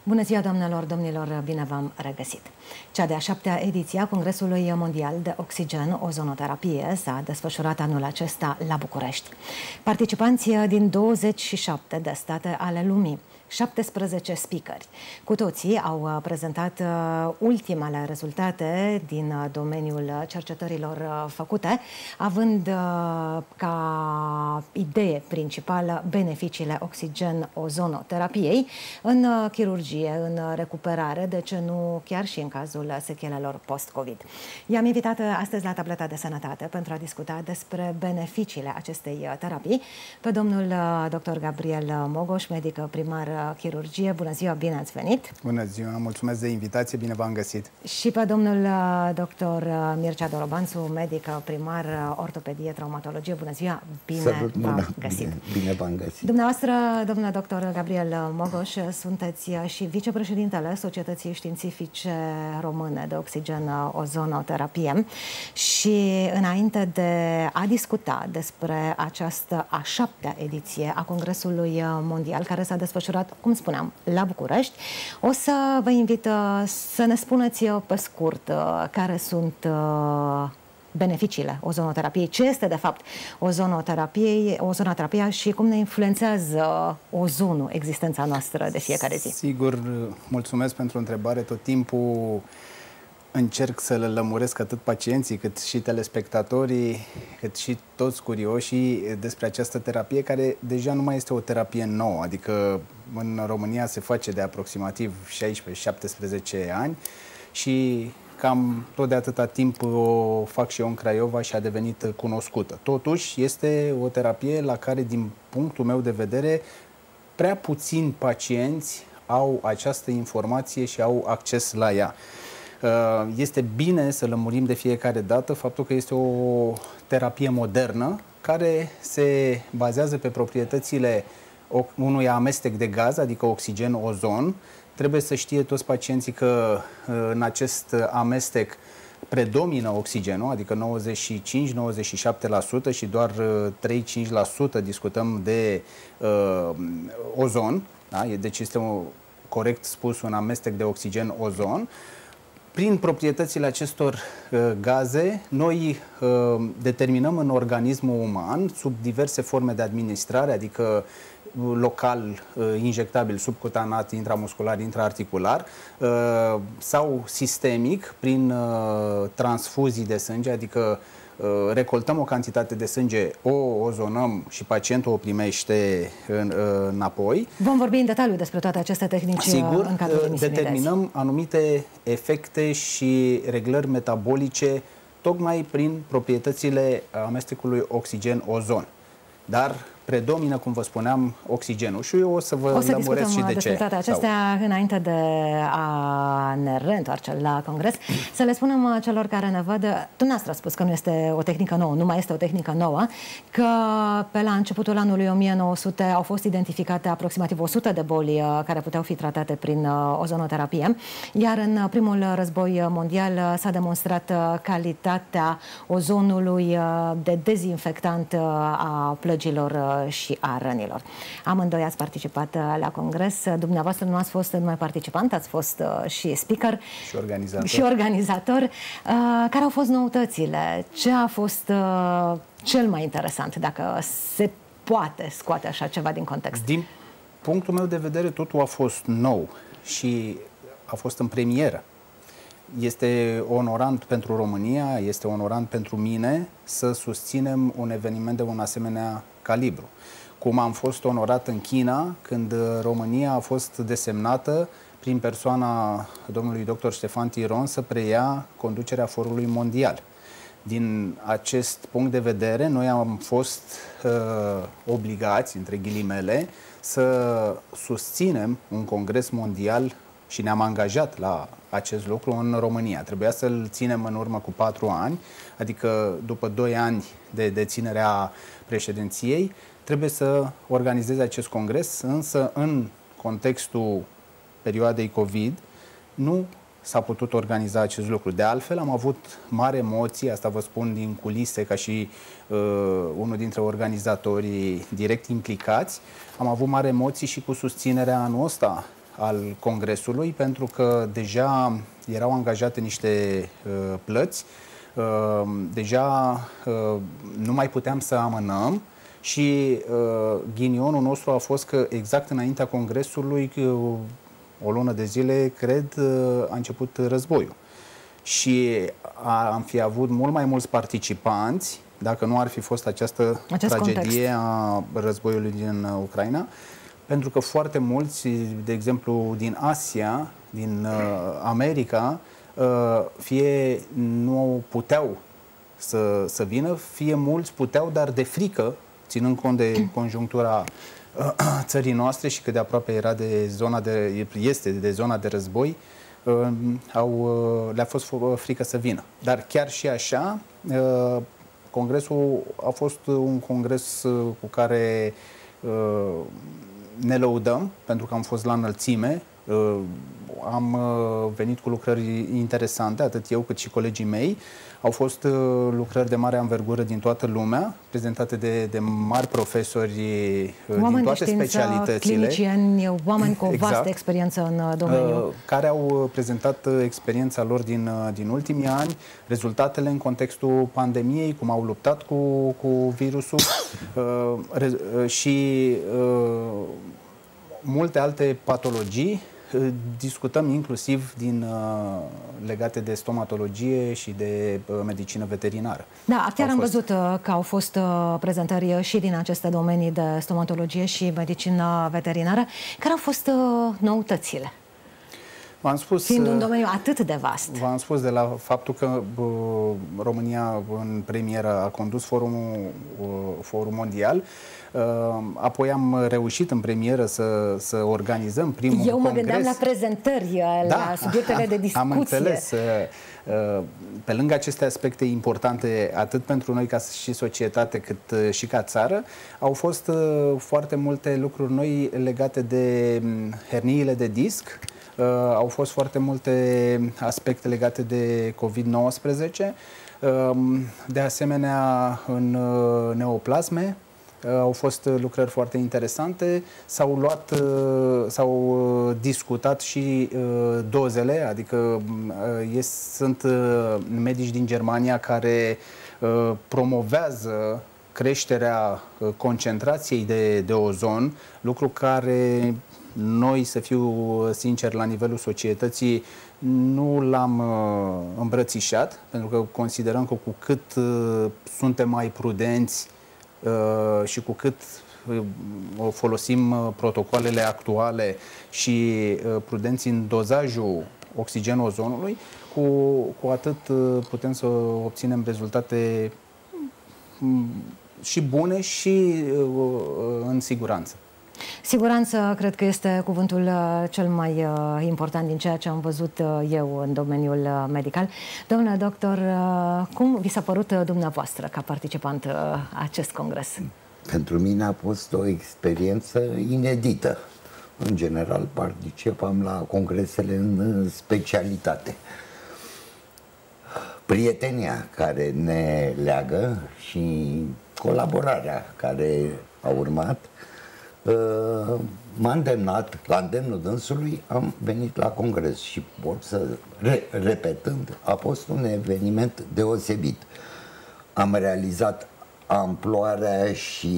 Bună ziua, doamnelor, domnilor, bine v-am regăsit! Cea de-a 7-a ediție a Congresului Mondial de Oxigen Ozonoterapie s-a desfășurat anul acesta la București. Participanții din 27 de state ale lumii, 17 speakeri. Cu toții au prezentat ultimele rezultate din domeniul cercetărilor făcute, având ca idee principală beneficiile oxigen-ozonoterapiei în chirurgie, în recuperare, de ce nu chiar și în cazul sechelelor post-COVID. I-am invitat astăzi la tableta de sănătate pentru a discuta despre beneficiile acestei terapii pe domnul dr. Gabriel Mogoș, medic primar chirurgie. Bună ziua, bine ați venit! Bună ziua, mulțumesc de invitație, bine v-am găsit! Și pe domnul dr. Mircea Dorobanțu, medic primar ortopedie, traumatologie. Bună ziua, bine v-am găsit! Bine v-am găsit! Dumneavoastră, domnul dr. Gabriel Mogoș, sunteți și vicepreședintele Societății Științifice Române de Oxigen-Ozonoterapie și înainte de a discuta despre această a 7-a ediție a Congresului Mondial, care s-a desfășurat, cum spuneam, la București, o să vă invit să ne spuneți pe scurt care sunt beneficiile ozonoterapiei, ce este de fapt ozonoterapia și cum ne influențează ozonul existența noastră de fiecare zi. Sigur, mulțumesc pentru întrebare. Tot timpul încerc să le lămuresc atât pacienții, cât și telespectatorii, cât și toți curioșii despre această terapie, care deja nu mai este o terapie nouă, adică în România se face de aproximativ 16-17 ani și cam tot de atâta timp o fac și eu în Craiova și a devenit cunoscută. Totuși, este o terapie la care, din punctul meu de vedere, prea puțini pacienți au această informație și au acces la ea. Este bine să lămurim de fiecare dată faptul că este o terapie modernă care se bazează pe proprietățile unui amestec de gaz, adică oxigen-ozon. Trebuie să știe toți pacienții că în acest amestec predomină oxigenul, adică 95-97% și doar 3-5% discutăm de ozon. Da? Deci este corect spus un amestec de oxigen-ozon. Prin proprietățile acestor gaze, noi determinăm în organismul uman, sub diverse forme de administrare, adică local, injectabil, subcutanat, intramuscular, intraarticular, sau sistemic, prin transfuzii de sânge, adică recoltăm o cantitate de sânge, o ozonăm și pacientul o primește înapoi. Vom vorbi în detaliu despre toate aceste tehnici. Sigur, în cadrul emisiunii determinăm anumite efecte și reglări metabolice tocmai prin proprietățile amestecului oxigen-ozon. Dar predomină, cum vă spuneam, oxigenul. Și eu o să vă lămuresc și de ce. Toate acestea înainte de a ne reîntoarce la congres. Să le spunem celor care ne văd, dumneavoastră a spus că nu este o tehnică nouă, nu mai este o tehnică nouă, că pe la începutul anului 1900 au fost identificate aproximativ 100 de boli care puteau fi tratate prin ozonoterapie, iar în primul război mondial s-a demonstrat calitatea ozonului de dezinfectant a plăgilor și a rănilor. Amândoi ați participat la congres. Dumneavoastră nu ați fost numai participant, ați fost și speaker și organizator. Care au fost noutățile? Ce a fost cel mai interesant, dacă se poate scoate așa ceva din context? Din punctul meu de vedere, totul a fost nou și a fost în premieră. Este onorant pentru România, este onorant pentru mine să susținem un eveniment de un asemenea calibru. Cum am fost onorat în China, când România a fost desemnată prin persoana domnului dr. Ștefan Tiron să preia conducerea forului mondial. Din acest punct de vedere, noi am fost obligați, între ghilimele, să susținem un congres mondial și ne-am angajat la acest lucru în România. Trebuia să-l ținem în urmă cu 4 ani, adică după 2 ani de deținerea președinției, trebuie să organizeze acest congres, însă în contextul perioadei COVID nu s-a putut organiza acest lucru. De altfel, am avut mari emoții, asta vă spun din culise ca și unul dintre organizatorii direct implicați, am avut mari emoții și cu susținerea anul ăsta al Congresului, pentru că deja erau angajate niște plăți, deja nu mai puteam să amânăm și ghinionul nostru a fost că exact înaintea Congresului, o lună de zile, cred, a început războiul. Și am fi avut mult mai mulți participanți dacă nu ar fi fost această tragedie a războiului din Ucraina, pentru că foarte mulți, de exemplu, din Asia, din America, fie nu puteau să vină, fie mulți puteau, dar de frică, ținând cont de conjunctura țării noastre și cât de aproape era este de zona de război, le-a fost frică să vină. Dar chiar și așa, Congresul a fost un congres cu care ne lăudăm, pentru că am fost la înălțime. Am venit cu lucrări interesante, atât eu cât și colegii mei. Au fost lucrări de mare anvergură din toată lumea, prezentate de mari profesori din toate specialitățile. Clinicieni, oameni cu o vastă experiență în domeniu. Care au prezentat experiența lor din ultimii ani, rezultatele în contextul pandemiei, cum au luptat cu virusul și multe alte patologii. Discutăm inclusiv legate de stomatologie și de medicină veterinară. Da, chiar am văzut că au fost prezentări și din aceste domenii de stomatologie și medicină veterinară. Care au fost noutățile? V-am spus, fiind un domeniu atât de vast. V-am spus de la faptul că România în premieră a condus forumul mondial. Apoi am reușit în premieră să organizăm primul congres. Eu mă gândeam la prezentări, la subiectele de discuție. Am înțeles. Pe lângă aceste aspecte importante, atât pentru noi ca și societate, cât și ca țară, au fost foarte multe lucruri noi legate de herniile de disc. Au fost foarte multe aspecte legate de COVID-19. De asemenea, în neoplasme au fost lucrări foarte interesante. S-au discutat și dozele, adică sunt medici din Germania care promovează creșterea concentrației de ozon, lucru care noi, să fiu sincer, la nivelul societății, nu l-am îmbrățișat, pentru că considerăm că cu cât suntem mai prudenți și cu cât folosim protocoalele actuale și prudenți în dozajul oxigenului ozonului, cu atât putem să obținem rezultate și bune și în siguranță. Siguranță, cred că este cuvântul cel mai important din ceea ce am văzut eu în domeniul medical. Domnule doctor, cum vi s-a părut dumneavoastră ca participant acest congres? Pentru mine a fost o experiență inedită. În general, participam la congresele în specialitate. Prietenia care ne leagă și colaborarea care a urmat m-a îndemnat, la îndemnul dânsului, am venit la congres și pot să, repetând, a fost un eveniment deosebit. Am realizat amploarea și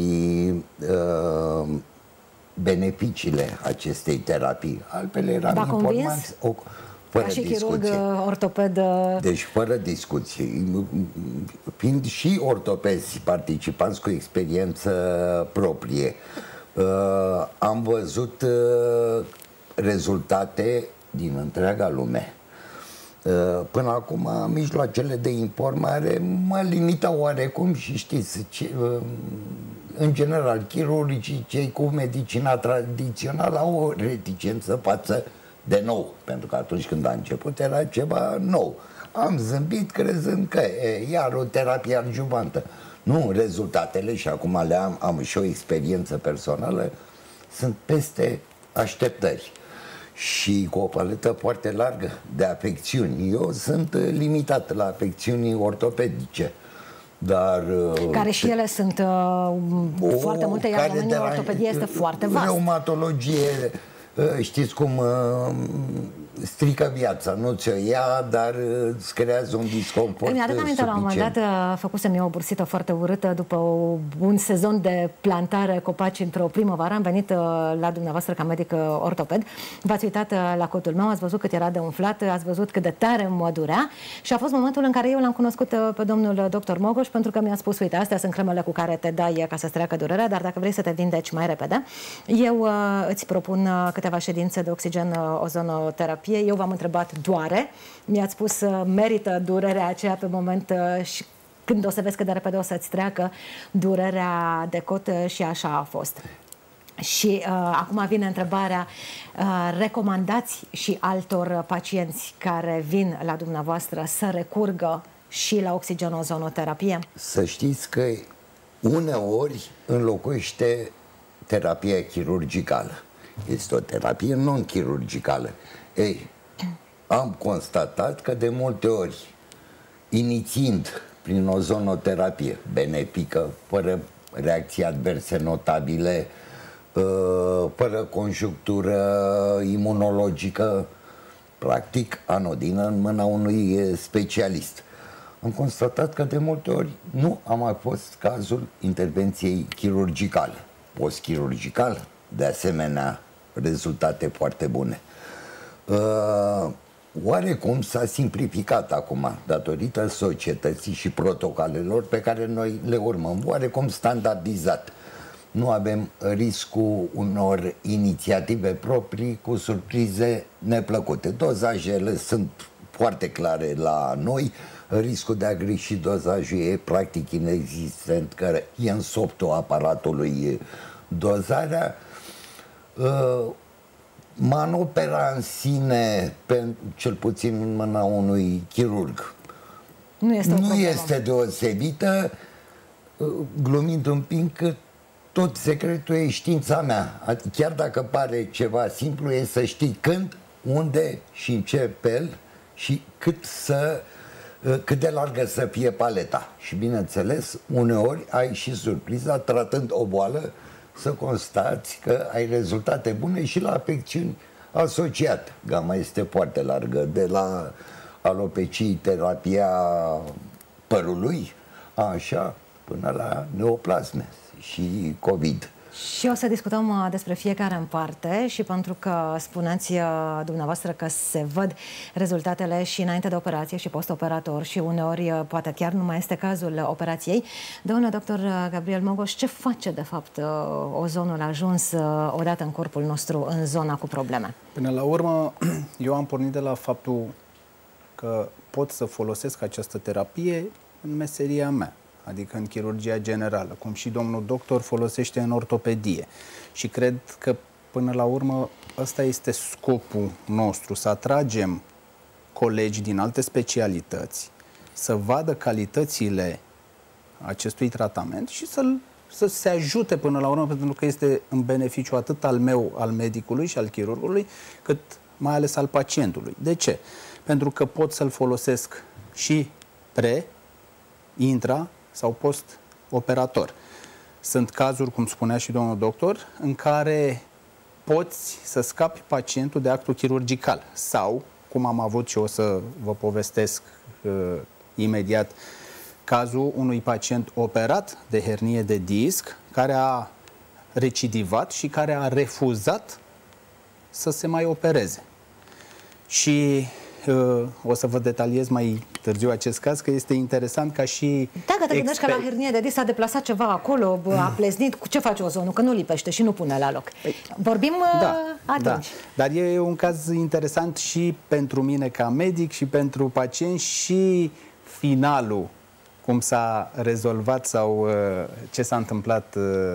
beneficiile acestei terapii. Altfel eram informați fără discuție. Chirurg, ortoped. Deci fără discuție. Fiind și ortopezi participanți cu experiență proprie, am văzut rezultate din întreaga lume. Până acum, mijloacele de informare mă limitau oarecum și știți, în general, chirurgii, cei cu medicina tradițională au o reticență față de nou, pentru că atunci când a început era ceva nou. Am zâmbit crezând că iar o terapie adjuvantă. Nu, rezultatele, și acum am și o experiență personală, sunt peste așteptări și cu o paletă foarte largă de afecțiuni. Eu sunt limitat la afecțiuni ortopedice, dar... Care și ele sunt foarte multe, iar domeniul ortopedie este foarte vast. Reumatologie, știți cum strică viața, nu ți-o ia, dar îți creează un disconfort. Mi-aduc aminte, la un moment dat făcusem eu o bursită foarte urâtă după un sezon de plantare copaci într-o primăvară. Am venit la dumneavoastră ca medic ortoped. V-ați uitat la cotul meu, ați văzut cât era de umflat, ați văzut cât de tare mă durea și a fost momentul în care eu l-am cunoscut pe domnul doctor Mogoș, pentru că mi-a spus, uite, astea sunt cremele cu care te dai ca să-ți treacă durerea, dar dacă vrei să te vindeci mai repede, eu îți propun câteva ședințe de oxigen ozonoterapie. Eu v-am întrebat, doare? Mi-ați spus, merită durerea aceea pe moment și când o să vezi cât de repede o să-ți treacă durerea de cot și așa a fost. Și acum vine întrebarea, recomandați și altor pacienți care vin la dumneavoastră să recurgă și la oxigenozonoterapie? Să știți că uneori înlocuiește terapia chirurgicală. Este o terapie non-chirurgicală. Ei, am constatat că de multe ori, inițiind prin ozonoterapie benefică, fără reacții adverse notabile, fără conjunctură imunologică, practic anodină în mâna unui specialist. Am constatat că de multe ori nu a mai fost cazul intervenției chirurgicale. Post-chirurgicală, de asemenea, rezultate foarte bune. Oarecum s-a simplificat acum, datorită societății și protocolelor pe care noi le urmăm, oarecum standardizat. Nu avem riscul unor inițiative proprii cu surprize neplăcute. Dozajele sunt foarte clare la noi, riscul de a greși dozajul e practic inexistent, că e în softul aparatului dozarea. Manopera în sine, cel puțin în mâna unui chirurg, nu este deosebită, glumind un pic, că tot secretul e știința mea. Chiar dacă pare ceva simplu, e să știi când, unde și în ce fel și cât de largă să fie paleta. Și bineînțeles, uneori ai și surpriza, tratând o boală, să constați că ai rezultate bune și la afecțiuni asociate. Gama este foarte largă, de la alopecii, terapia părului, așa, până la neoplasme și COVID. Și o să discutăm despre fiecare în parte și pentru că spuneați dumneavoastră că se văd rezultatele și înainte de operație și post-operator și uneori poate chiar nu mai este cazul operației. Domnule doctor Gabriel Mogoș, ce face de fapt ozonul ajuns odată în corpul nostru în zona cu probleme? Până la urmă, eu am pornit de la faptul că pot să folosesc această terapie în meseria mea, adică în chirurgia generală, cum și domnul doctor folosește în ortopedie. Și cred că, până la urmă, ăsta este scopul nostru, să atragem colegi din alte specialități, să vadă calitățile acestui tratament și să se ajute până la urmă, pentru că este în beneficiu atât al meu, al medicului și al chirurgului, cât mai ales al pacientului. De ce? Pentru că pot să-l folosesc și intra sau post-operator. Sunt cazuri, cum spunea și domnul doctor, în care poți să scapi pacientul de actul chirurgical sau, cum am avut și o să vă povestesc imediat, cazul unui pacient operat de hernie de disc care a recidivat și care a refuzat să se mai opereze. Și o să vă detaliez mai târziu acest caz, că este interesant ca și... Dacă te gândești că la hernie de disc s-a deplasat ceva acolo, a pleznit, cu ce face ozonul? Că nu lipește și nu pune la loc. Vorbim atunci. Da. Dar e un caz interesant și pentru mine ca medic și pentru pacient și finalul, cum s-a rezolvat sau ce s-a întâmplat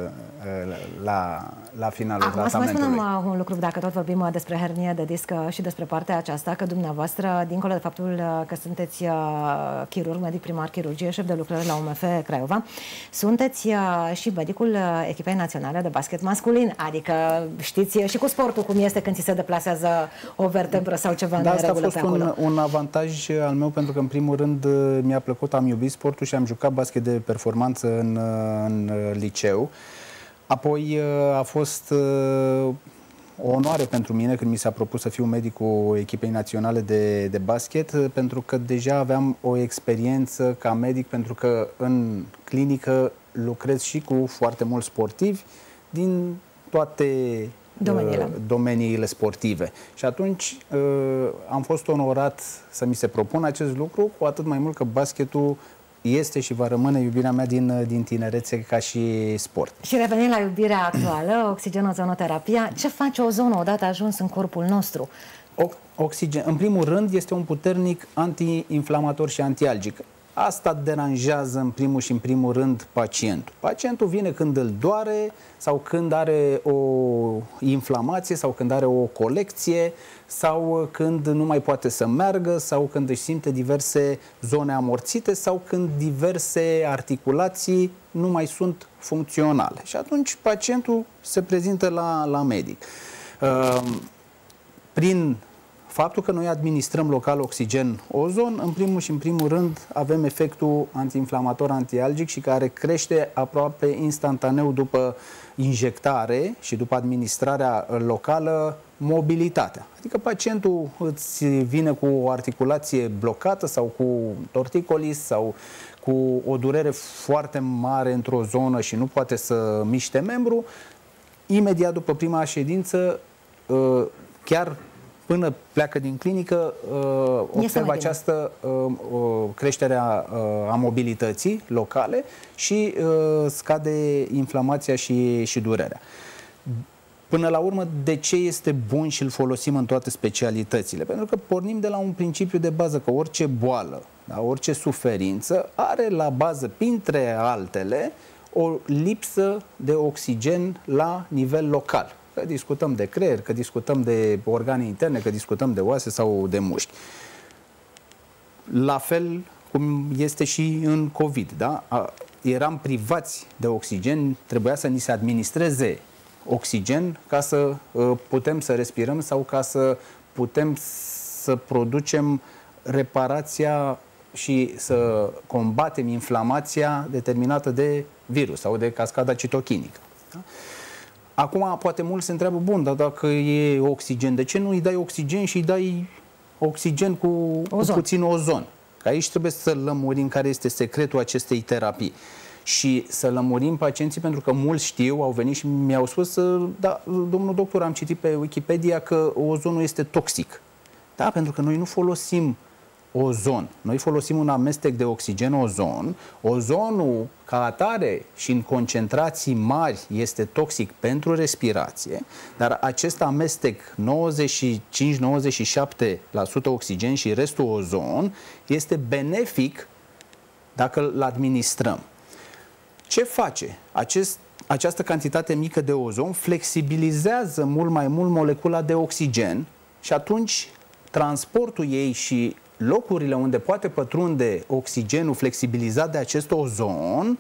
la finalul tratamentului. Acum să mai spunem un lucru, dacă tot vorbim despre hernie de disc și despre partea aceasta, că dumneavoastră, dincolo de faptul că sunteți chirurg, medic primar chirurgie, șef de lucrări la UMF Craiova, sunteți și medicul echipei naționale de basket masculin, adică știți și cu sportul cum este când ți se deplasează o vertebră sau ceva neregulă pe acolo. Asta a fost un avantaj al meu, pentru că în primul rând mi-a plăcut, am iubit sportul și am jucat basket de performanță în liceu. Apoi a fost o onoare pentru mine când mi s-a propus să fiu medicul echipei naționale de basket, pentru că deja aveam o experiență ca medic, pentru că în clinică lucrez și cu foarte mulți sportivi din toate domeniile sportive. Și atunci am fost onorat să mi se propună acest lucru, cu atât mai mult că basketul este și va rămâne iubirea mea din tinerețe ca și sport. Și revenind la iubirea actuală, oxigenozonoterapia, ce face ozonul odată ajuns în corpul nostru? Oxigen, în primul rând, este un puternic anti-inflamator și antialgic. Asta deranjează în primul rând pacientul. Pacientul vine când îl doare sau când are o inflamație sau când are o colecție sau când nu mai poate să meargă sau când își simte diverse zone amorțite sau când diverse articulații nu mai sunt funcționale. Și atunci pacientul se prezintă la medic. Prin faptul că noi administrăm local oxigen ozon, în primul rând avem efectul antiinflamator, antialgic și care crește aproape instantaneu după injectare și după administrarea locală mobilitatea. Adică pacientul îți vine cu o articulație blocată sau cu torticolis sau cu o durere foarte mare într-o zonă și nu poate să miște membru, imediat după prima ședință, chiar până pleacă din clinică, observă această creștere a mobilității locale și scade inflamația și durerea. Până la urmă, de ce este bun și îl folosim în toate specialitățile? Pentru că pornim de la un principiu de bază că orice boală, da, orice suferință are la bază, printre altele, o lipsă de oxigen la nivel local. Că discutăm de creier, că discutăm de organe interne, că discutăm de oase sau de mușchi. La fel cum este și în COVID, da? Eram privați de oxigen, trebuia să ni se administreze oxigen ca să putem să respirăm sau ca să putem să producem reparația și să combatem inflamația determinată de virus sau de cascada citokinică. Da? Acum, poate mulți se întreabă, bun, dar dacă e oxigen, de ce nu îi dai oxigen și îi dai oxigen cu puțin ozon? Că aici trebuie să lămurim care este secretul acestei terapii. Și să lămurim pacienții, pentru că mulți știu, au venit și mi-au spus, da, domnul doctor, am citit pe Wikipedia că ozonul este toxic. Da, pentru că noi nu folosim ozon. Noi folosim un amestec de oxigen-ozon. Ozonul, ca atare și în concentrații mari, este toxic pentru respirație, dar acest amestec 95-97% oxigen și restul ozon este benefic dacă îl administrăm. Ce face? Această cantitate mică de ozon flexibilizează mult mai mult molecula de oxigen și atunci transportul ei și locurile unde poate pătrunde oxigenul flexibilizat de acest ozon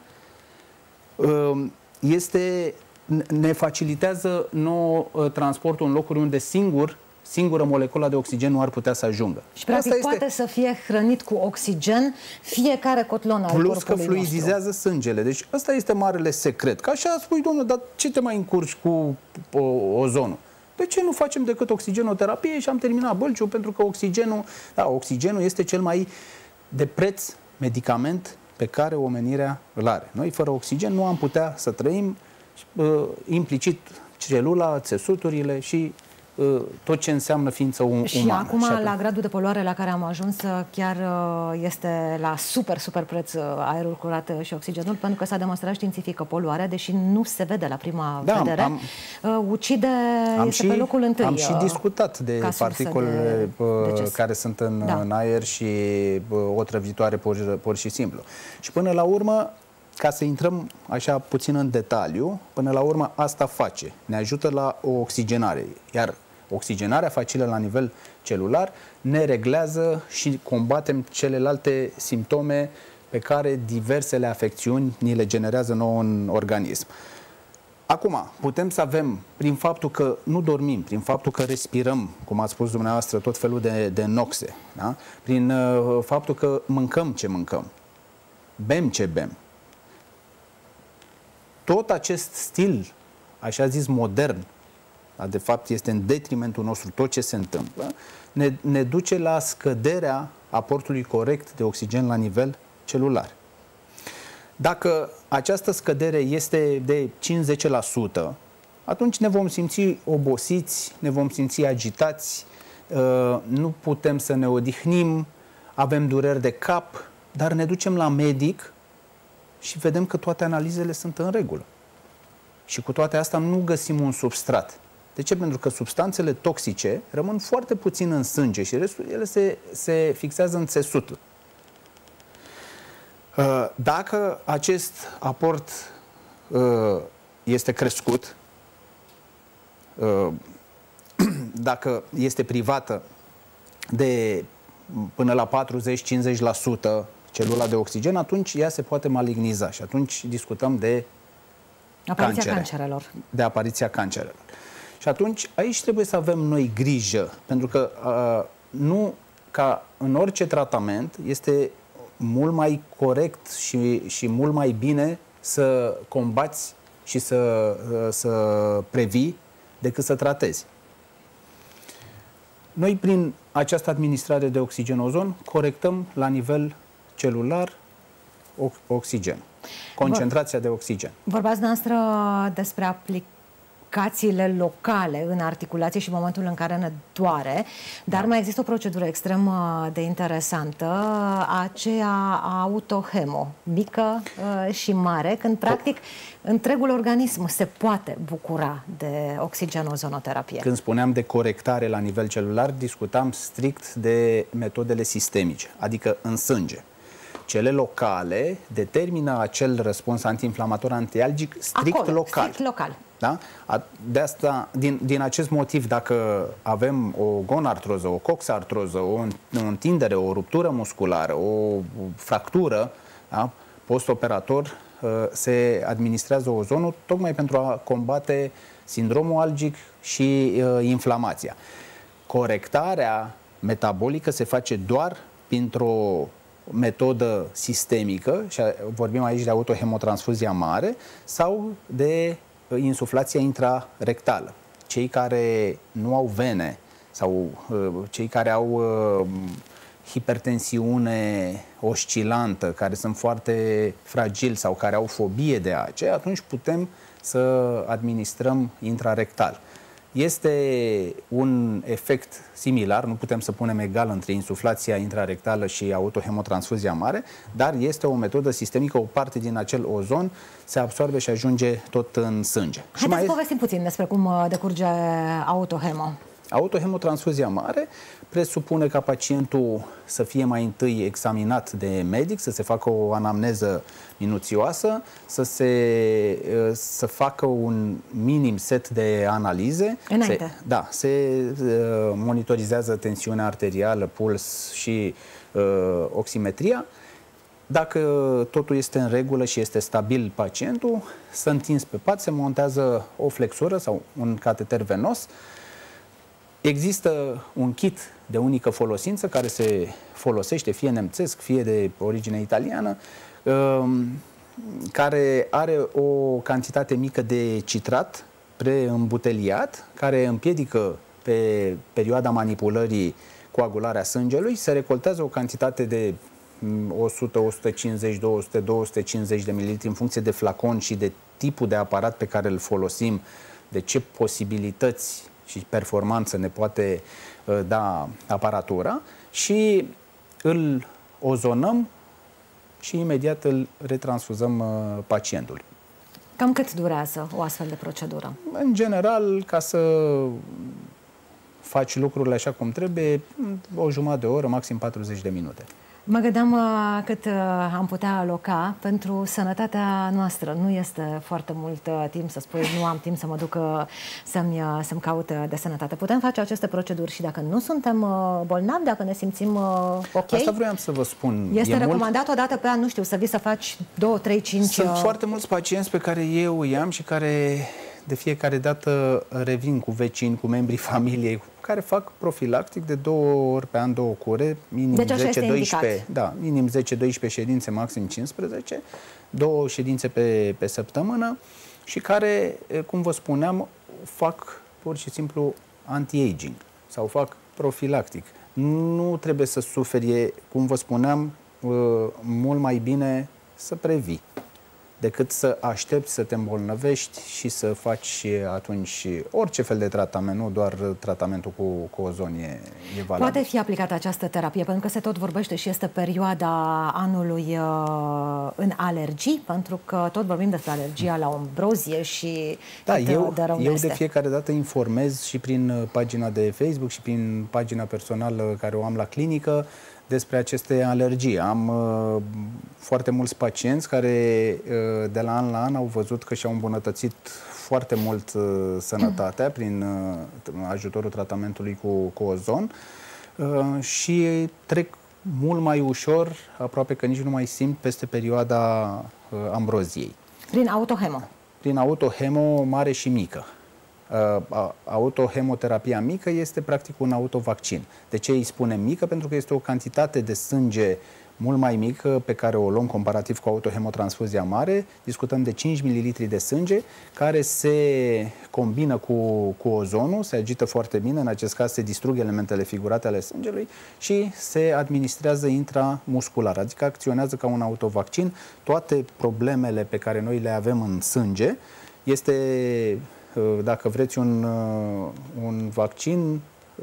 ne facilitează transportul în locuri unde singură molecula de oxigen nu ar putea să ajungă. Și practic poate să fie hrănit cu oxigen fiecare cotlon al corpului nostru. Plus că fluidizează sângele. Deci ăsta este marele secret. Că așa spui, domnule, dar ce te mai încurci cu ozonul? De ce nu facem decât oxigenoterapie și am terminat bălciul? Pentru că oxigenul este cel mai de preț medicament pe care omenirea îl are. Noi fără oxigen nu am putea să trăim, implicit celula, țesuturile și tot ce înseamnă ființă umană. Și acum, la gradul de poluare la care am ajuns, chiar este la super preț aerul curat și oxigenul, pentru că s-a demonstrat științific că poluarea, deși nu se vede la prima vedere, ucide, este pe locul întâi. Am și discutat de particulele care sunt în aer și otrăvitoare pur și simplu. Și până la urmă, ca să intrăm așa puțin în detaliu, până la urmă asta face. Ne ajută la o oxigenare. Iar oxigenarea facilă la nivel celular ne reglează și combatem celelalte simptome pe care diversele afecțiuni ni le generează nouă în organism. Acum, putem să avem, prin faptul că nu dormim, prin faptul că respirăm, cum ați spus dumneavoastră, tot felul de noxe, da? Prin faptul că mâncăm ce mâncăm, bem ce bem, tot acest stil, așa zis, modern, dar de fapt este în detrimentul nostru tot ce se întâmplă, ne duce la scăderea aportului corect de oxigen la nivel celular. Dacă această scădere este de 5-10%, atunci ne vom simți obosiți, ne vom simți agitați, nu putem să ne odihnim, avem dureri de cap, dar ne ducem la medic și vedem că toate analizele sunt în regulă. Și cu toate astea nu găsim un substrat. De ce? Pentru că substanțele toxice rămân foarte puțin în sânge și restul ele se fixează în țesut. Dacă acest aport este crescut, dacă este privată de până la 40-50% celula de oxigen, atunci ea se poate maligniza și atunci discutăm de apariția cancerelor. De apariția cancerelor. Și atunci aici trebuie să avem noi grijă, pentru că nu ca în orice tratament este mult mai corect și mult mai bine să combați și să previi decât să tratezi. Noi, prin această administrare de oxigen-ozon, corectăm la nivel celular oxigen, concentrația de oxigen. Vorbați noastră despre aplicațiile locale în articulație și momentul în care ne doare, dar mai există o procedură extrem de interesantă, aceea autohemo, mică și mare, când practic întregul organism se poate bucura de oxigenozonoterapie. Când spuneam de corectare la nivel celular, discutam strict de metodele sistemice, adică în sânge. Cele locale determină acel răspuns antiinflamator antialgic strict local. Strict local. Da? De asta, din acest motiv, dacă avem o gonartroză, o coxartroză, o întindere, o ruptură musculară, o fractură, da? Post-operator, se administrează ozonul tocmai pentru a combate sindromul algic și inflamația. Corectarea metabolică se face doar printr-o metodă sistemică, și vorbim aici de autohemotransfuzia mare, sau de insuflația intrarectală. Cei care nu au vene sau cei care au hipertensiune oscilantă, care sunt foarte fragili sau care au fobie de ACE, atunci putem să administrăm intrarectal. Este un efect similar, nu putem să punem egal între insuflația intrarectală și autohemotransfuzia mare, dar este o metodă sistemică, o parte din acel ozon se absorbe și ajunge tot în sânge. Haideți să povestim puțin despre cum decurge autohemo. Autohemotransfuzia mare presupune ca pacientul să fie mai întâi examinat de medic, să se facă o anamneză minuțioasă, să facă un minim set de analize. Înainte. Se monitorizează tensiunea arterială, puls și oximetria. Dacă totul este în regulă și este stabil pacientul, să întins pe pat, se montează o flexură sau un cateter venos. Există un kit de unică folosință care se folosește, fie nemțesc, fie de origine italiană, care are o cantitate mică de citrat preîmbuteliat, care împiedică pe perioada manipulării coagularea sângelui. Se recoltează o cantitate de 100, 150, 200, 250 de mililitri în funcție de flacon și de tipul de aparat pe care îl folosim, de ce posibilități și performanță ne poate da aparatura, și îl ozonăm și imediat îl retransfuzăm pacientului. Cam cât durează o astfel de procedură? În general, ca să faci lucrurile așa cum trebuie, o jumătate de oră, maxim 40 de minute. Mă gândeam cât am putea aloca pentru sănătatea noastră. Nu este foarte mult timp să spui, nu am timp să mă duc să-mi caut de sănătate. Putem face aceste proceduri și dacă nu suntem bolnavi, dacă ne simțim ok? Asta vreau să vă spun. Este recomandat o dată pe an, nu știu, să vii să faci 2, 3, 5... Sunt foarte mulți pacienți pe care eu îi am și care de fiecare dată revin cu vecini, cu membrii familiei, care fac profilactic de 2 ori pe an 2 cure, minim 10-12, minim 10-12 ședințe, maxim 15, 2 ședințe pe săptămână, și care, cum vă spuneam, fac pur și simplu anti-aging sau fac profilactic. Nu trebuie să suferi, cum vă spuneam, mult mai bine să previi decât să aștepți să te îmbolnăvești și să faci atunci orice fel de tratament, nu doar tratamentul cu ozon e valabil. Poate fi aplicată această terapie, pentru că se tot vorbește și este perioada anului în alergii, pentru că tot vorbim despre alergia la ombrozie și da, eu de fiecare dată informez și prin pagina de Facebook și prin pagina personală care o am la clinică despre aceste alergii. Am foarte mulți pacienți care de la an la an au văzut că și-au îmbunătățit foarte mult sănătatea prin ajutorul tratamentului cu ozon și trec mult mai ușor, aproape că nici nu mai simt peste perioada ambroziei. Prin autohemo? Prin autohemo mare și mică. Autohemoterapia mică este practic un autovaccin. De ce îi spunem mică? Pentru că este o cantitate de sânge mult mai mică pe care o luăm comparativ cu autohemotransfuzia mare. Discutăm de 5 ml de sânge care se combină cu ozonul, se agită foarte bine, în acest caz se distrug elementele figurate ale sângelui și se administrează intramuscular, adică acționează ca un autovaccin. Toate problemele pe care noi le avem în sânge este, dacă vreți, un vaccin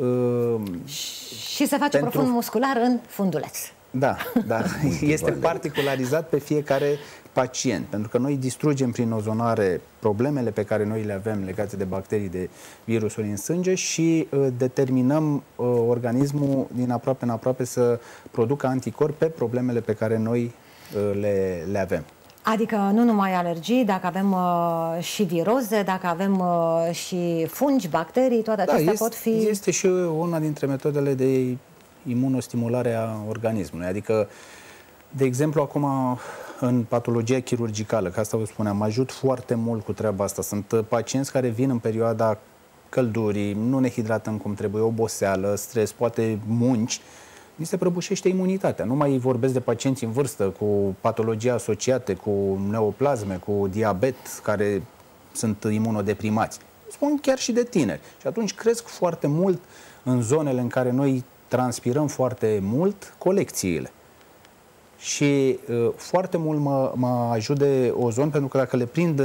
și se face profund muscular în funduleț. Da, da. Este particularizat pe fiecare pacient, pentru că noi distrugem prin ozonare problemele pe care noi le avem legate de bacterii, de virusuri în sânge și determinăm organismul din aproape în aproape să producă anticorpi pe problemele pe care noi le avem. Adică nu numai alergii, dacă avem și viroze, dacă avem și fungi, bacterii, toate acestea pot fi... Este și una dintre metodele de imunostimulare a organismului. Adică, de exemplu, acum în patologia chirurgicală, că asta vă spuneam, ajut foarte mult cu treaba asta. Sunt pacienți care vin în perioada căldurii, nu ne hidratăm cum trebuie, oboseală, stres, poate munci, ni se prăbușește imunitatea. Nu mai vorbesc de pacienți în vârstă cu patologii asociate, cu neoplasme, cu diabet, care sunt imunodeprimați. Spun chiar și de tineri. Și atunci cresc foarte mult în zonele în care noi transpirăm foarte mult colecțiile. Și foarte mult mă ajută ozon, pentru că dacă le prind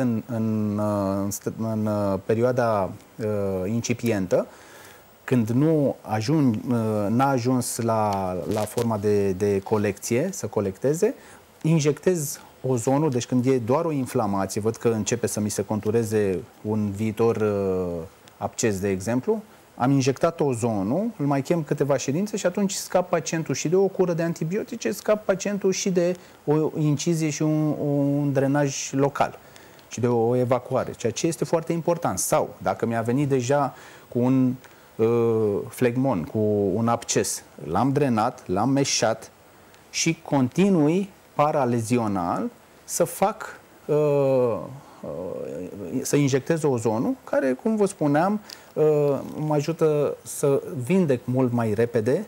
în perioada incipientă, când n-a ajuns la forma de colecție, să colecteze, injectez ozonul, deci când e doar o inflamație, văd că începe să mi se contureze un viitor absces, de exemplu, am injectat ozonul, îl mai chem câteva ședințe și atunci scap pacientul și de o cură de antibiotice, scap pacientul și de o incizie și un drenaj local și de o evacuare, ceea ce este foarte important. Sau, dacă mi-a venit deja cu un flegmon, cu un absces, l-am drenat, l-am meșat și continui paralezional să fac să injectez ozonul, care, cum vă spuneam, mă ajută să vindec mult mai repede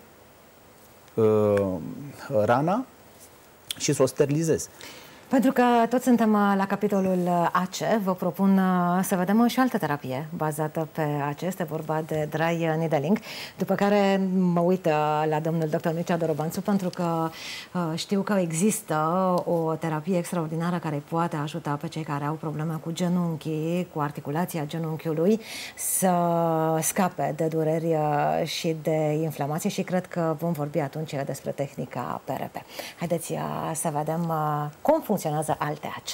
rana și să o sterilizez. Pentru că toți suntem la capitolul ACE, vă propun să vedem și o altă terapie bazată pe ACE. Este vorba de dry needling, după care mă uit la domnul dr. Mircea Dorobanțu, pentru că știu că există o terapie extraordinară care poate ajuta pe cei care au probleme cu genunchii, cu articulația genunchiului, să scape de dureri și de inflamație și cred că vom vorbi atunci despre tehnica PRP. Haideți să vedem cum funcționează alte ACE.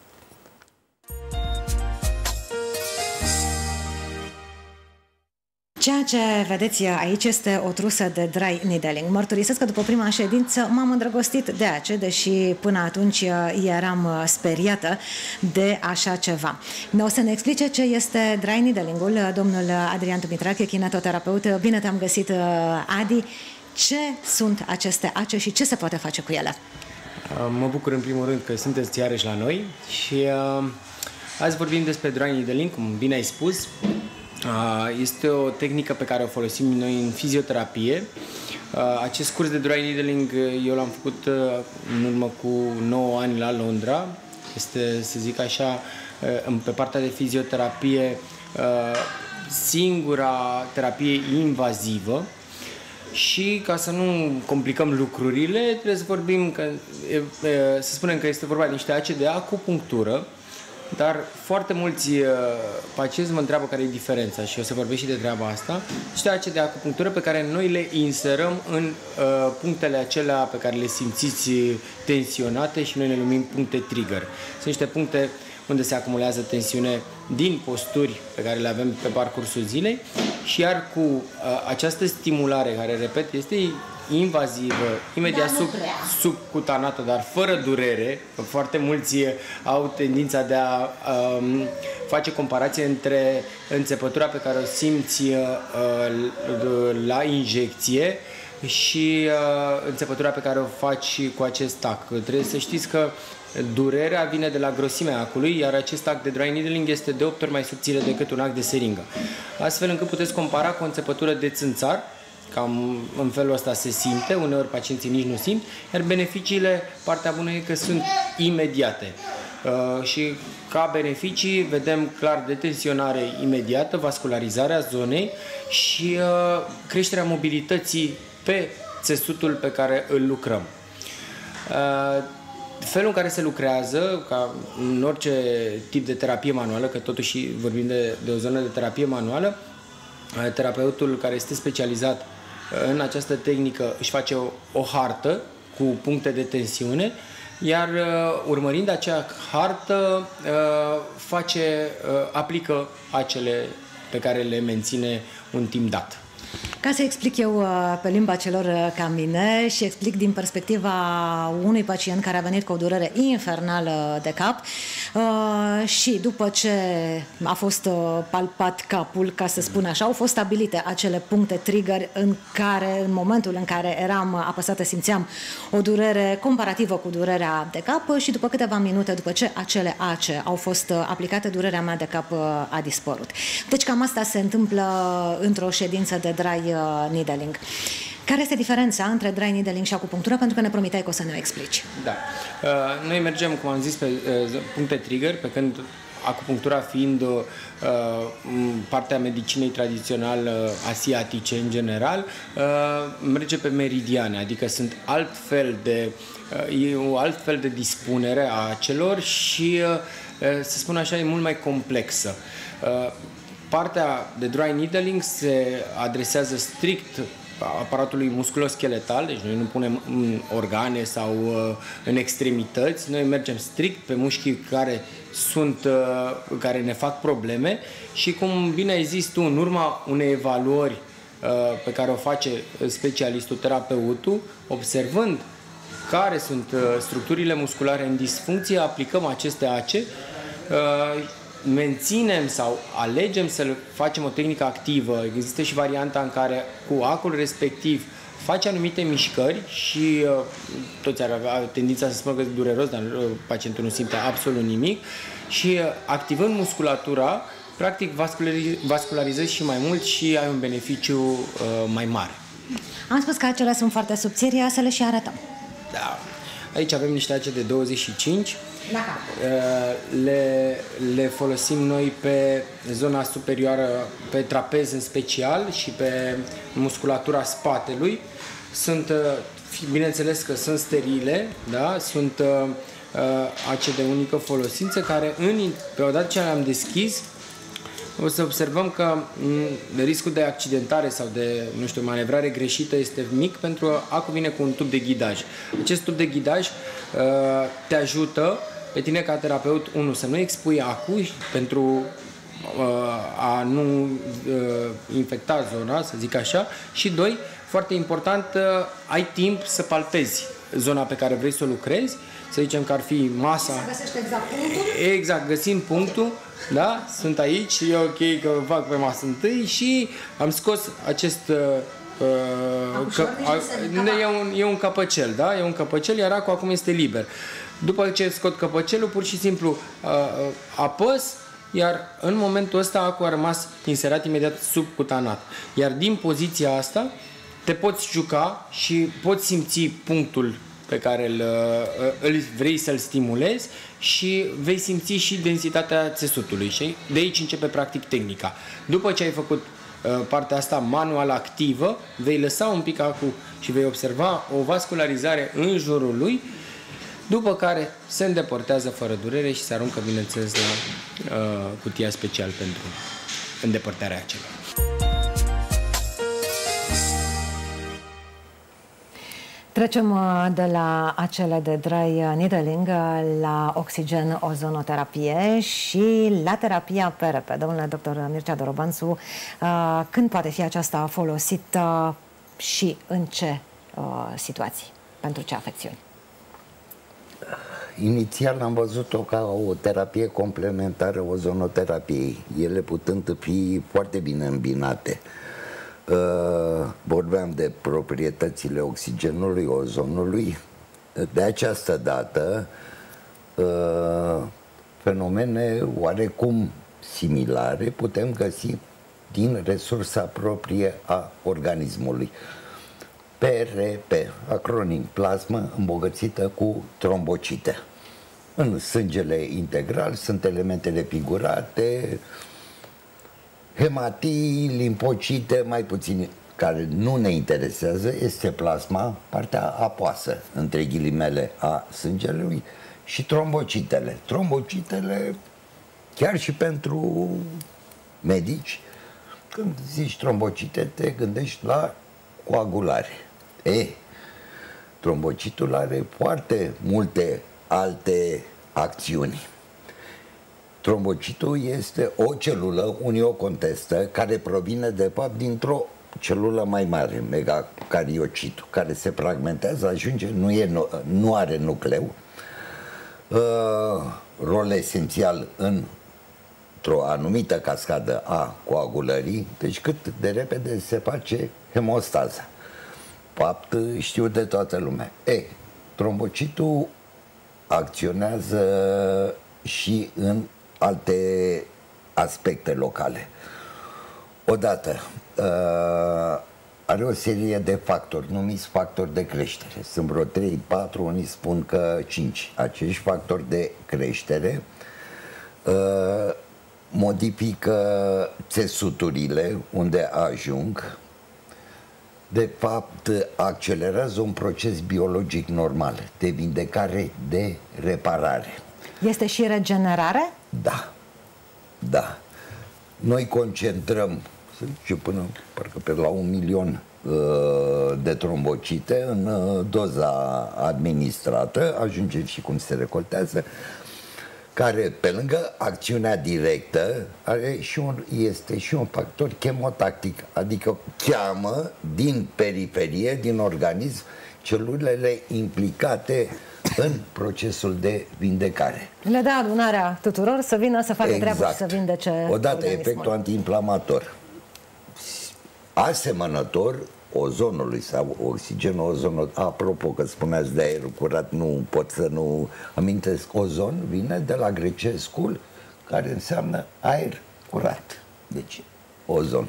Ceea ce vedeți aici este o trusă de dry needling. Mărturisesc că după prima ședință m-am îndrăgostit de ACE, deși până atunci eram speriată de așa ceva. O să ne explice ce este dry needling-ul domnul Adrian Dumitrache, kinetoterapeut. Bine te-am găsit, Adi. Ce sunt aceste ACE și ce se poate face cu ele? Mă bucur în primul rând că sunteți iarăși la noi și azi vorbim despre dry needling, cum bine ai spus. Este o tehnică pe care o folosim noi în fizioterapie. Acest curs de dry needling eu l-am făcut în urmă cu 9 ani la Londra. Este, să zic așa, pe partea de fizioterapie singura terapie invazivă. Și ca să nu complicăm lucrurile, trebuie să vorbim să spunem că este vorba de niște ace de acupunctură, dar foarte mulți pacienți mă întreabă care e diferența și o să vorbesc și de treaba asta. Niște ace de acupunctură pe care noi le inserăm în punctele acelea pe care le simțiți tensionate și noi le numim puncte trigger. Sunt niște puncte unde se acumulează tensiune din posturi pe care le avem pe parcursul zilei și iar cu această stimulare, care, repet, este invazivă, imediat subcutanată, dar fără durere, că foarte mulți au tendința de a face comparație între înțepătura pe care o simți la injecție și înțepătura pe care o faci cu acest tac. Trebuie să știți că durerea vine de la grosimea acului, iar acest act de dry needling este de 8 ori mai subțire decât un act de seringă. Astfel încât puteți compara cu o înțepătură de țânțar, cam în felul ăsta se simte, uneori pacienții nici nu simt, iar beneficiile, partea bună e că sunt imediate. Și ca beneficii vedem clar detensionare imediată, vascularizarea zonei și creșterea mobilității pe țesutul pe care îl lucrăm. Felul în care se lucrează, ca în orice tip de terapie manuală, că totuși vorbim de o zonă de terapie manuală, terapeutul care este specializat în această tehnică își face o hartă cu puncte de tensiune, iar urmărind acea hartă aplică acele pe care le menține un timp dat. Ca să explic eu pe limba celor ca mine și explic din perspectiva unui pacient care a venit cu o durere infernală de cap și după ce a fost palpat capul, ca să spun așa, au fost stabilite acele puncte trigger în care, în momentul în care eram apăsată, simțeam o durere comparativă cu durerea de cap și după câteva minute, după ce acele ace au fost aplicate, durerea mea de cap a dispărut. Deci cam asta se întâmplă într-o ședință de dry needling. Care este diferența între dry needling și acupunctură? Pentru că ne promiteai că o să ne explici. Da. Noi mergem, cum am zis, pe puncte trigger, pe când acupunctura fiind partea medicinei tradițional asiatice în general, merge pe meridiane, adică sunt un alt fel de dispunere a celor și, să spun așa, e mult mai complexă. Partea de dry needling se adresează strict aparatului musculoscheletal, deci noi nu punem în organe sau în extremități, noi mergem strict pe mușchii care ne fac probleme și, cum bine ai zis tu, în urma unei evaluări pe care o face specialistul, terapeutul, observând care sunt structurile musculare în disfuncție, aplicăm aceste ace, menținem sau alegem să facem o tehnică activă. Există și varianta în care cu acul respectiv face anumite mișcări și toți ar avea tendința să spună că e dureros, dar pacientul nu simte absolut nimic și activând musculatura, practic vascularizezi și mai mult și ai un beneficiu mai mare. Am spus că acelea sunt foarte subțiri, ia să le și arătăm. Da. Aici avem niște ace de 25. Le folosim noi pe zona superioară, pe trapez în special și pe musculatura spatelui. Sunt, bineînțeles că sunt sterile, da? Sunt ace de unică folosință care, pe odată ce le-am deschis, o să observăm că riscul de accidentare sau de, nu știu, manevrare greșită este mic, pentru că acul vine cu un tub de ghidaj. Acest tub de ghidaj te ajută pe tine ca terapeut, unul, să nu expui acul pentru a nu infecta zona, să zic așa, și doi, foarte important, ai timp să palpezi zona pe care vrei să o lucrezi, să zicem că ar fi masa. Să găsești exact punctul? Exact, găsim punctul, da? Sunt aici, e ok că fac pe masă întâi și am scos acest e un căpăcel, da? E un căpăcel, iar acul acum este liber. După ce scot căpăcelul, pur și simplu apăs, iar în momentul ăsta acul a rămas inserat imediat subcutanat. Iar din poziția asta te poți juca și poți simți punctul pe care îl vrei să-l stimulezi și vei simți și densitatea țesutului. Și de aici începe practic tehnica. După ce ai făcut partea asta manual activă, vei lăsa un pic acul și vei observa o vascularizare în jurul lui, după care se îndepărtează fără durere și se aruncă, bineînțeles, la cutia special pentru îndepărtarea acelor. Trecem de la acele de dry needling la oxigen ozonoterapie și la terapia PRP. Domnule doctor Mircea Dorobanțu, când poate fi aceasta folosită și în ce situații? Pentru ce afecțiuni? Inițial am văzut-o ca o terapie complementară ozonoterapiei, ele putând fi foarte bine îmbinate. Vorbeam de proprietățile oxigenului, ozonului. De această dată, fenomene oarecum similare putem găsi din resursa proprie a organismului. PRP, acronim plasmă îmbogățită cu trombocite. În sângele integral sunt elementele figurate, hematii, limfocite, mai puțin, care nu ne interesează, este plasma, partea apoasă, între ghilimele, a sângelui, și trombocitele. Trombocitele, chiar și pentru medici, când zici trombocite, te gândești la coagulare. Trombocitul are foarte multe alte acțiuni. Trombocitul este o celulă, unii o contestă, care provine de fapt dintr-o celulă mai mare, megacariocitul, care se fragmentează, ajunge, nu are nucleu, rol esențial într-o anumită cascadă a coagulării, deci cât de repede se face hemostaza. Fapt știu de toată lumea. Trombocitul acționează și în alte aspecte locale. Odată, are o serie de factori, numiți factori de creștere. Sunt vreo 3-4, unii spun că 5. Acești factori de creștere modifică țesuturile unde ajung. De fapt, accelerează un proces biologic normal, de vindecare, de reparare. Este și regenerare? Da. Noi concentrăm, să zicem, până parcă pe la 1 milion de trombocite în doza administrată, ajungem și cum se recoltează, care, pe lângă acțiunea directă, este și un factor chemotactic, adică cheamă din periferie, din organism, celulele implicate în procesul de vindecare. Le dă adunarea tuturor să vină să facă treabă și să vindece odată organismul. Efectul antiinflamator. Asemănător ozonului sau oxigenul ozonul. Apropo că spuneați de aer curat, nu pot să nu amintesc. Ozon vine de la grecescul, care înseamnă aer curat. Deci, ozon.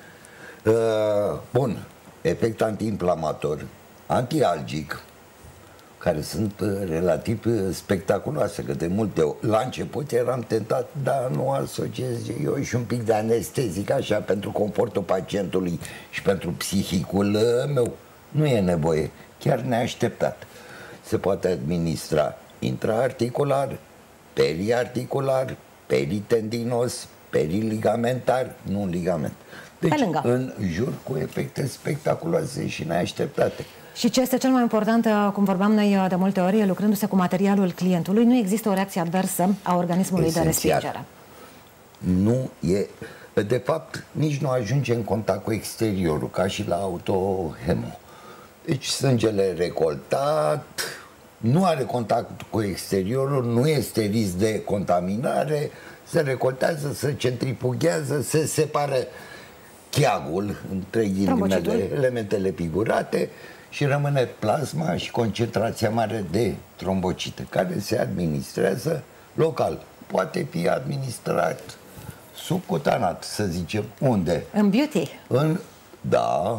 Bun. Efect antiinflamator, antialgic, care sunt relativ spectaculoase, că de multe ori, la început eram tentat, dar nu asociez eu și un pic de anestezic așa pentru confortul pacientului și pentru psihicul meu. Nu e nevoie, chiar neașteptat. Se poate administra intraarticular, periarticular, peritendinos, periligamentar, nu ligament. Deci în jur cu efecte spectaculoase și neașteptate. Și ce este cel mai important, cum vorbeam noi de multe ori, lucrându-se cu materialul clientului, nu există o reacție adversă a organismului de respingere. Nu e. De fapt, nici nu ajunge în contact cu exteriorul, ca și la autohemo. Deci sângele recoltat, nu are contact cu exteriorul, nu este risc de contaminare, se recoltează, se centrifughează, se separă cheagul, între ghilimele, elementele figurate, și rămâne plasma și concentrația mare de trombocite, care se administrează local. Poate fi administrat subcutanat, să zicem. Unde? În beauty? Da,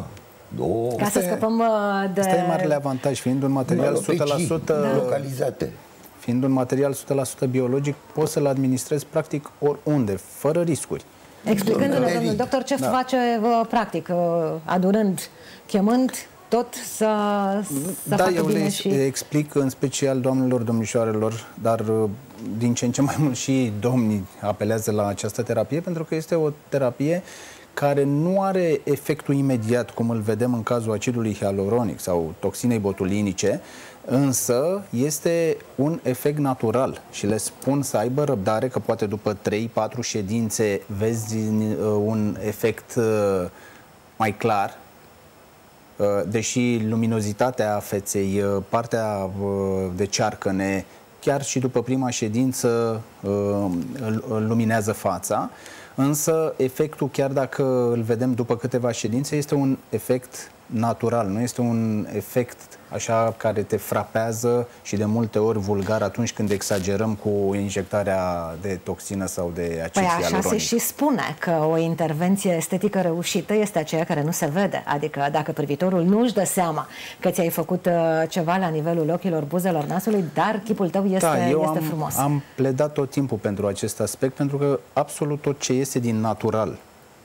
Ca să scăpăm de... Asta e marele avantaj, fiind un material 100% localizate. Fiind un material 100% biologic, poți să-l administrezi practic oriunde, fără riscuri. Explicându-ne, domnul doctor, ce face practic, adunând, chemând, tot să facă bine și... eu le explic în special doamnelor, domnișoarelor, dar din ce în ce mai mult și domnii apelează la această terapie, pentru că este o terapie care nu are efectul imediat, cum îl vedem în cazul acidului hialuronic sau toxinei botulinice, însă este un efect natural și le spun să aibă răbdare, că poate după 3-4 ședințe vezi un efect mai clar, deși luminozitatea feței, partea de cearcăne, chiar și după prima ședință luminează fața, însă efectul, chiar dacă îl vedem după câteva ședințe, este un efect natural, nu este un efect așa care te frapează și de multe ori vulgar atunci când exagerăm cu injectarea de toxină sau de acid hialuronic. Așa se și spune că o intervenție estetică reușită este aceea care nu se vede, adică dacă privitorul nu își dă seama că ți-ai făcut ceva la nivelul ochilor, buzelor, nasului, dar chipul tău este frumos. Am pledat tot timpul pentru acest aspect, pentru că absolut tot ce este din natural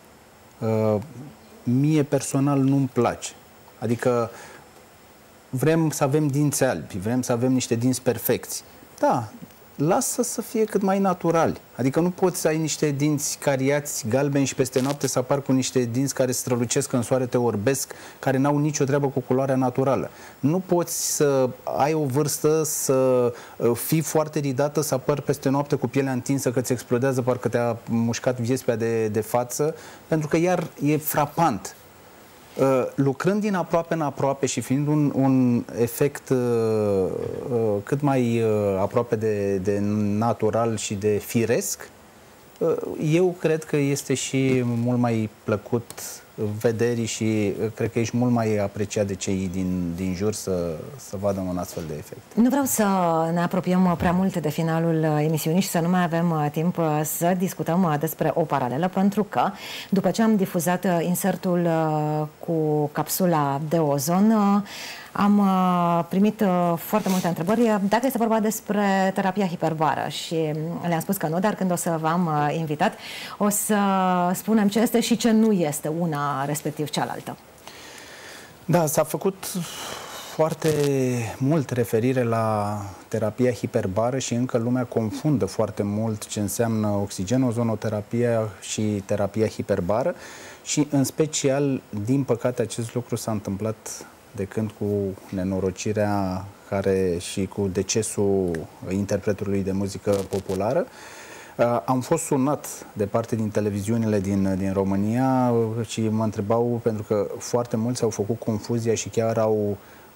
mie personal nu-mi place. Adică vrem să avem dinți albi, vrem să avem niște dinți perfecți. Da, lasă să fie cât mai naturali. Adică nu poți să ai niște dinți cariați, galbeni și peste noapte să apar cu niște dinți care strălucesc în soare, te orbesc, care n-au nicio treabă cu culoarea naturală. Nu poți să ai o vârstă, să fii foarte ridată, să apar peste noapte cu pielea întinsă, că ți explodează, parcă te-a mușcat viespea de față, pentru că iar e frapant. Lucrând din aproape în aproape și fiind un efect cât mai aproape de natural și de firesc, eu cred că este și mult mai plăcut vederii și cred că ești mult mai apreciat de cei din jur să vadă un astfel de efect. Nu vreau să ne apropiem prea mult de finalul emisiunii și să nu mai avem timp să discutăm despre o paralelă, pentru că după ce am difuzat insertul cu capsula de ozon, am primit foarte multe întrebări dacă este vorba despre terapia hiperbară și le-am spus că nu, dar când o să v-am invitat o să spunem ce este și ce nu este una respectiv cealaltă. Da, s-a făcut foarte mult referire la terapia hiperbară și încă lumea confundă foarte mult ce înseamnă oxigenozonoterapia și terapia hiperbară și în special, din păcate, acest lucru s-a întâmplat de când cu nenorocirea care și cu decesul interpretului de muzică populară. Am fost sunat de parte din televiziunile din România și mă întrebau, pentru că foarte mulți au făcut confuzia și chiar au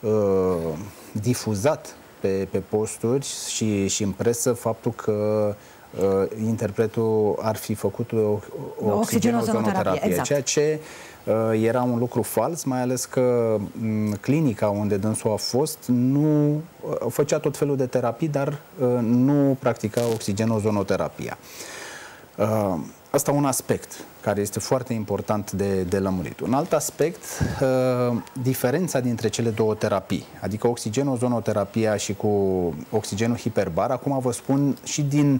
difuzat pe posturi și în presă faptul că interpretul ar fi făcut o oxigenozonoterapie, exact. Ceea ce era un lucru fals, mai ales că clinica unde dânsul a fost nu făcea tot felul de terapii, dar nu practica oxigenozonoterapia. Asta un aspect care este foarte important de lămurit. Un alt aspect, diferența dintre cele două terapii, adică oxigenozonoterapia și cu oxigenul hiperbar. Acum vă spun și din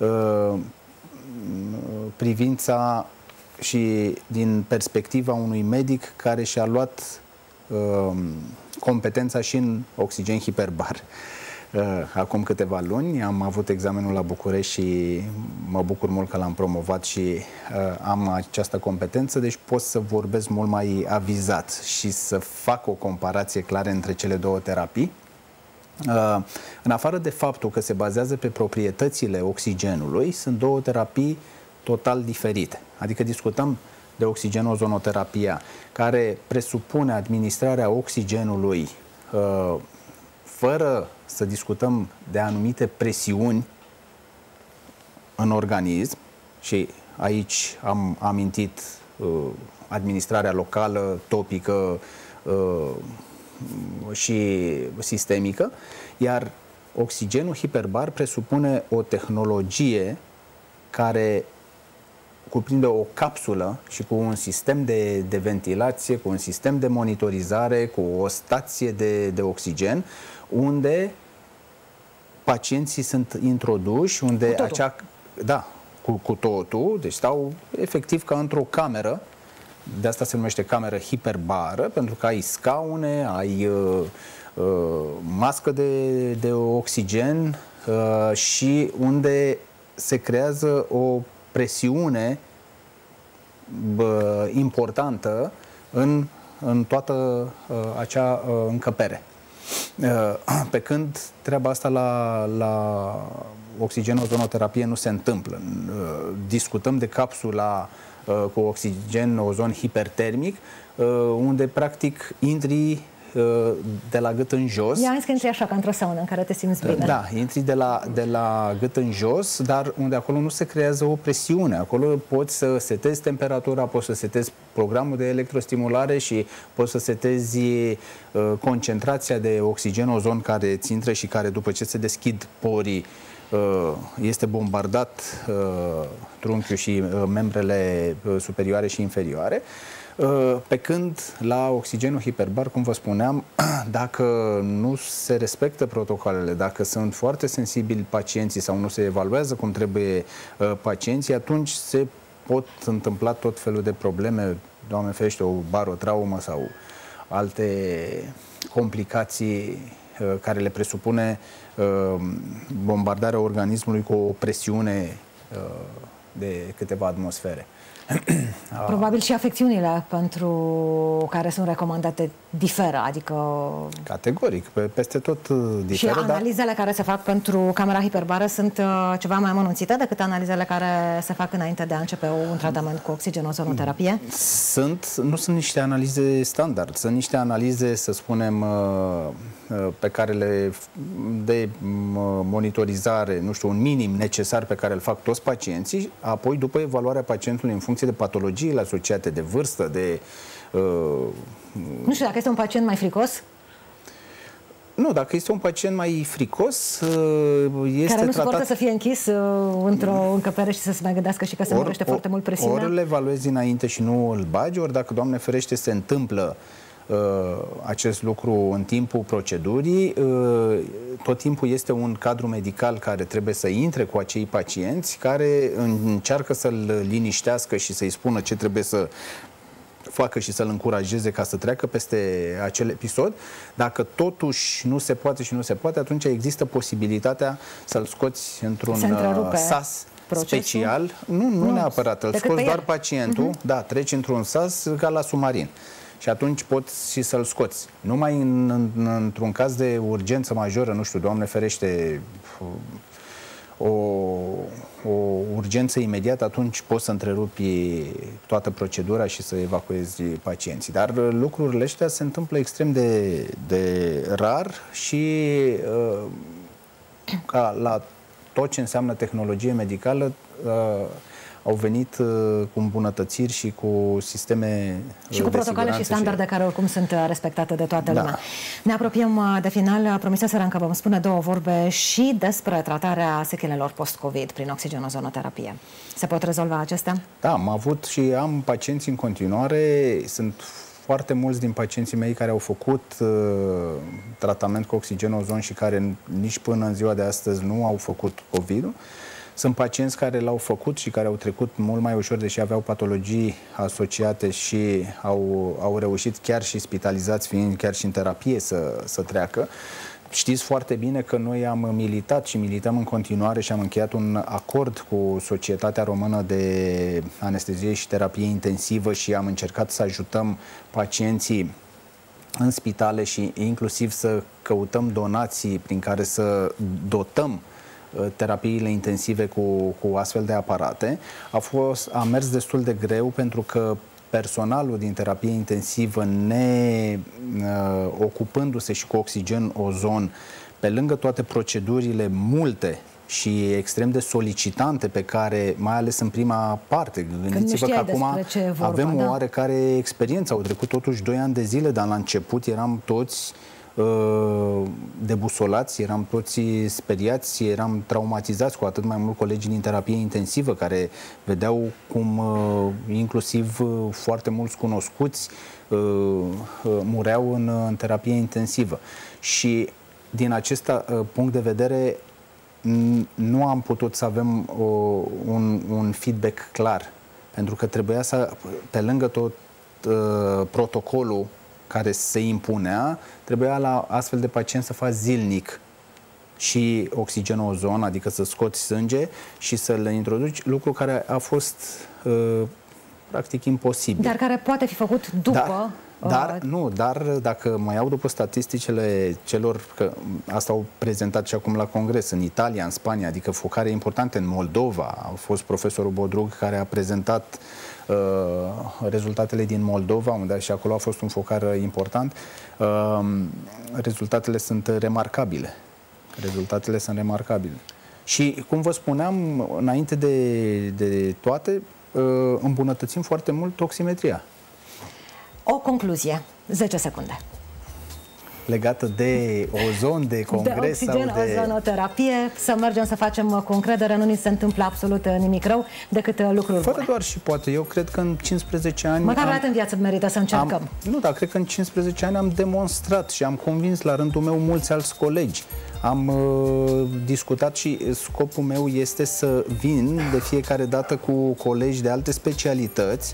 privința și din perspectiva unui medic care și-a luat competența și în oxigen hiperbar. Acum câteva luni am avut examenul la București și mă bucur mult că l-am promovat și am această competență, deci pot să vorbesc mult mai avizat și să fac o comparație clară între cele două terapii. În afară de faptul că se bazează pe proprietățile oxigenului, sunt două terapii total diferite. Adică discutăm de oxigenozonoterapia, care presupune administrarea oxigenului fără să discutăm de anumite presiuni în organism și aici am amintit administrarea locală, topică și sistemică, iar oxigenul hiperbar presupune o tehnologie care cuprinde o capsulă și cu un sistem de ventilație, cu un sistem de monitorizare, cu o stație de oxigen, unde pacienții sunt introduși, unde acea... Da, cu totul, deci stau efectiv ca într-o cameră, de asta se numește cameră hiperbară, pentru că ai scaune, ai mască de oxigen și unde se creează o presiune importantă în toată acea încăpere. Pe când treaba asta la oxigenozonoterapie nu se întâmplă. Discutăm de capsula cu oxigen ozon hipertermic, unde practic intri de la gât în jos. Ia că intri așa, ca într-o saună în care te simți bine. Da, intri de la gât în jos, dar unde acolo nu se creează o presiune. Acolo poți să setezi temperatura, poți să setezi programul de electrostimulare și poți să setezi concentrația de oxigen ozon care îți intră și care, după ce se deschid porii, este bombardat trunchiul și membrele superioare și inferioare. Pe când la oxigenul hiperbar, cum vă spuneam, dacă nu se respectă protocoalele, dacă sunt foarte sensibili pacienții sau nu se evaluează cum trebuie pacienții, atunci se pot întâmpla tot felul de probleme, Doamne ferește, o barotraumă sau alte complicații care le presupune bombardarea organismului cu o presiune de câteva atmosfere. Probabil și afecțiunile pentru care sunt recomandate diferă, adică... Categoric, peste tot diferă. Și analizele care se fac pentru camera hiperbară sunt ceva mai amănunțite decât analizele care se fac înainte de a începe un tratament cu oxigenozonoterapie? Nu sunt niște analize standard, sunt niște analize, să spunem, pe care de monitorizare, nu știu, un minim necesar pe care îl fac toți pacienții, apoi după evaluarea pacientului în funcție de patologiile asociate, de vârstă, de... Nu știu, dacă este un pacient mai fricos? Nu, dacă este un pacient mai fricos, este care nu tratat... suportă să fie închis într-o încăpere și să se mai gândească și că se mărește foarte mult presiunea? Ori le evaluezi înainte și nu îl bagi, ori dacă, Doamne ferește, se întâmplă acest lucru în timpul procedurii, tot timpul este un cadru medical care trebuie să intre cu acei pacienți, care încearcă să-l liniștească și să-i spună ce trebuie să facă și să-l încurajeze ca să treacă peste acel episod. Dacă totuși nu se poate și nu se poate, atunci există posibilitatea să-l scoți într-un sas special. Nu neapărat, îl scoți doar pacientul, da, treci într-un sas ca la submarin. Și atunci poți și să-l scoți. Numai într-un caz de urgență majoră, nu știu, Doamne ferește, o urgență imediată, atunci poți să întrerupi toată procedura și să evacuezi pacienții. Dar lucrurile astea se întâmplă extrem de rar și ca la tot ce înseamnă tehnologie medicală au venit cu îmbunătățiri și cu sisteme și cu protocole și standarde care oricum sunt respectate de toată lumea. Ne apropiem de final. Promiseserăm că vom spune două vorbe și despre tratarea sechelelor post-COVID prin oxigenozonoterapie. Se pot rezolva acestea? Da, am avut și am pacienți în continuare. Sunt foarte mulți din pacienții mei care au făcut tratament cu oxigenozon și care nici până în ziua de astăzi nu au făcut COVID-ul. Sunt pacienți care l-au făcut și care au trecut mult mai ușor, deși aveau patologii asociate și au reușit chiar și spitalizați, fiind chiar și în terapie, să treacă. Știți foarte bine că noi am militat și milităm în continuare și am încheiat un acord cu Societatea Română de Anestezie și Terapie Intensivă și am încercat să ajutăm pacienții în spitale și inclusiv să căutăm donații prin care să dotăm terapiile intensive cu astfel de aparate. A mers destul de greu pentru că personalul din terapie intensivă, ocupându-se și cu oxigen ozon, pe lângă toate procedurile multe și extrem de solicitante pe care, mai ales în prima parte, gândiți-vă că acum avem o oarecare experiență, au trecut totuși 2 ani de zile, dar la început eram toți debusolați, eram toți speriați, eram traumatizați, cu atât mai mult colegii din terapie intensivă, care vedeau cum inclusiv foarte mulți cunoscuți mureau în terapie intensivă. Și din acest punct de vedere nu am putut să avem un feedback clar, pentru că trebuia să, pe lângă tot protocolul care se impunea, trebuia la astfel de pacient să faci zilnic și oxigenozon, adică să scoți sânge și să-l introduci, lucru care a fost practic imposibil. Dar care poate fi făcut după... Dar dacă mai iau după statisticile celor, că asta au prezentat și acum la congres, în Italia, în Spania, adică focare importante în Moldova, a fost profesorul Bodrug care a prezentat rezultatele din Moldova, unde și acolo a fost un focar important, rezultatele sunt remarcabile. Rezultatele sunt remarcabile. Și, cum vă spuneam, înainte de toate, îmbunătățim foarte mult oximetria. O concluzie, 10 secunde. Legată de ozon, de congres de oxigen, sau de... ozonoterapie, să mergem să facem cu încredere, nu ni se întâmplă absolut nimic rău, decât lucruri Fără bune. doar și poate. Eu cred că în 15 ani... Măcar dată în viață merită să încercăm. Dar cred că în 15 ani am demonstrat și am convins la rândul meu mulți alți colegi. Am discutat și scopul meu este să vin de fiecare dată cu colegi de alte specialități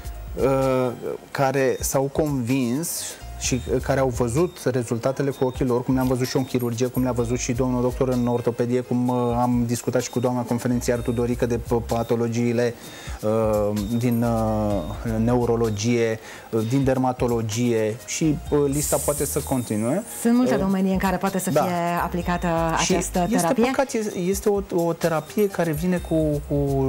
care s-au convins și care au văzut rezultatele cu ochii lor, cum le-am văzut și eu în chirurgie, cum le-a văzut și domnul doctor în ortopedie, cum am discutat și cu doamna conferențiar Tudorică de patologiile din neurologie, din dermatologie și lista poate să continue. Sunt multe domenii în care poate să fie aplicată această terapie. Este păcat, este o terapie care vine cu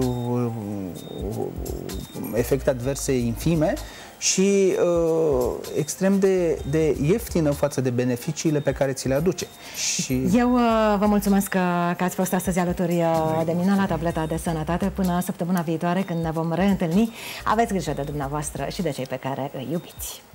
efecte adverse infime și extrem de ieftină față de beneficiile pe care ți le aduce. Și... Eu vă mulțumesc că ați fost astăzi alături de mine la Tableta de Sănătate. Până săptămâna viitoare, când ne vom reîntâlni, aveți grijă de dumneavoastră și de cei pe care îi iubiți.